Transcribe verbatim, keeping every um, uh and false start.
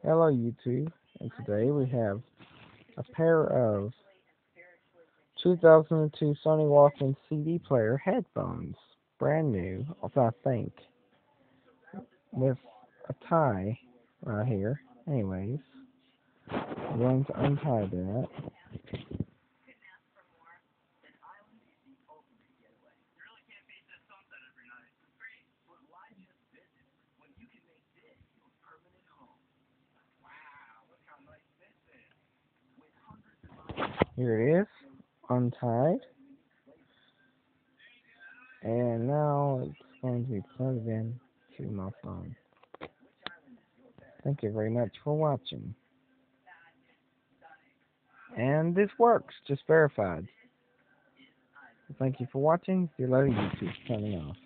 Hello YouTube, and today we have a pair of two thousand two Sony Walkman C D player headphones, brand new, I think, with a tie right here. Anyways, I'm going to untie that. Here it is, untied, and now it's going to be plugged in to my phone. Thank you very much for watching. And this works, just verified. Thank you for watching. See you later, YouTube. Signing off.